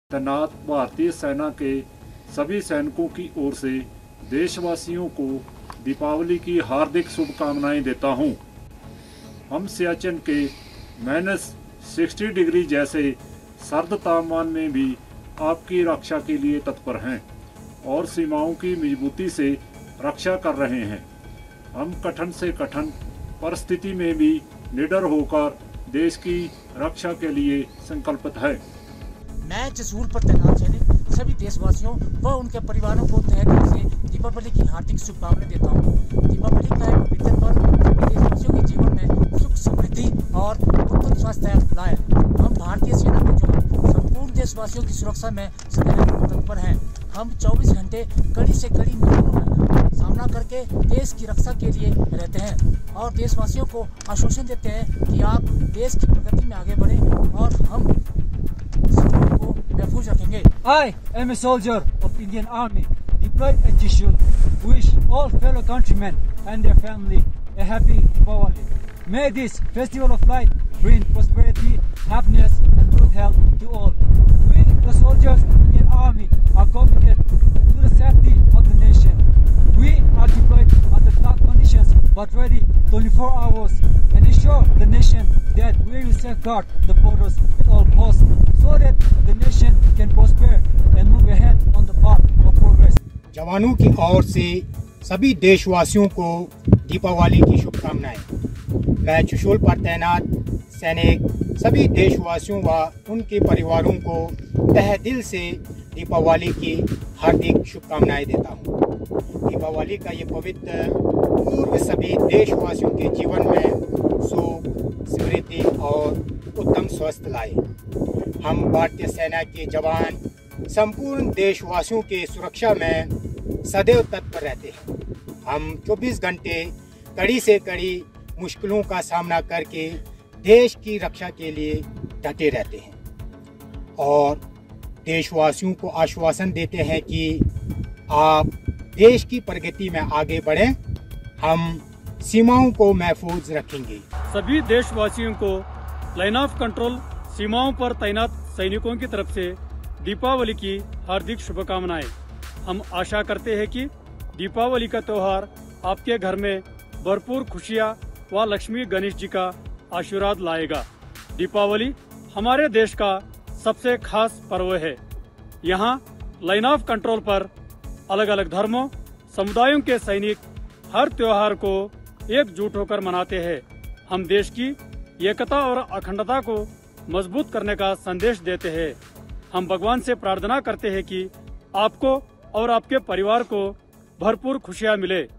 तैनात भारतीय सेना के सभी सैनिकों की ओर से देशवासियों को दीपावली की हार्दिक शुभकामनाएं देता हूं। हम सियाचिन के -60 डिग्री जैसे सर्द तापमान में भी आपकी रक्षा के लिए तत्पर हैं और सीमाओं की मजबूती से रक्षा कर रहे हैं। हम कठिन से कठिन परिस्थिति में भी निडर होकर देश की रक्षा के लिए संकल्पित है। मैं जसूल पर तैनात सैनिक सभी देशवासियों व उनके परिवारों को तहे दिल से दीपावली की हार्दिक शुभकामनाएं देता हूँ। दीपावली का एक पवित्र पर्व सभी देशवासियों के जीवन में सुख समृद्धि और उत्तम स्वास्थ्य लाए। हम भारतीय सेना के जवान संपूर्ण देशवासियों की सुरक्षा में सदैव तत्पर हैं। हम 24 घंटे कड़ी से कड़ी मुश्किलों का सामना करके देश की रक्षा के लिए रहते हैं और देशवासियों को आश्वासन देते हैं कि आप देश की प्रगति में आगे बढ़ें और हम को महफूज रखेंगे। I am a soldier of Indian Army, deployed at Trishul. Wish all fellow countrymen and their family a happy Diwali. May this festival of light bring prosperity, happiness, and good health to all. We, the soldiers of Indian Army, are committed to the safety of the nation. We are deployed under tough conditions, but ready 24 hours and ensure the nation that we will safeguard the borders at all costs, so that the nation can prosper and move ahead on the path of progress. जवानों की ओर से सभी देशवासियों को दीपावली की शुभकामनाएं। मैं चुशोल पर तैनात सैनिक सभी देशवासियों व उनके परिवारों को तहे दिल से दीपावली की हार्दिक शुभकामनाएं देता हूं। दीपावली का ये पवित्र पूर्व सभी देशवासियों के जीवन में सुख, समृद्धि और उत्तम स्वास्थ्य लाए। हम भारतीय सेना के जवान संपूर्ण देशवासियों के सुरक्षा में सदैव तत्पर रहते हैं। हम 24 घंटे कड़ी से कड़ी मुश्किलों का सामना करके देश की रक्षा के लिए डटे रहते हैं और देशवासियों को आश्वासन देते हैं कि आप देश की प्रगति में आगे बढ़ें, हम सीमाओं को महफूज रखेंगे। सभी देशवासियों को लाइन ऑफ कंट्रोल सीमाओं पर तैनात सैनिकों की तरफ से दीपावली की हार्दिक शुभकामनाएं। हम आशा करते हैं कि दीपावली का त्यौहार आपके घर में भरपूर खुशियां व लक्ष्मी गणेश जी का आशीर्वाद लाएगा। दीपावली हमारे देश का सबसे खास पर्व है। यहाँ लाइन ऑफ कंट्रोल पर अलग अलग धर्मों समुदायों के सैनिक हर त्योहार को एकजुट होकर मनाते हैं। हम देश की एकता और अखंडता को मजबूत करने का संदेश देते हैं। हम भगवान से प्रार्थना करते हैं कि आपको और आपके परिवार को भरपूर खुशियां मिले।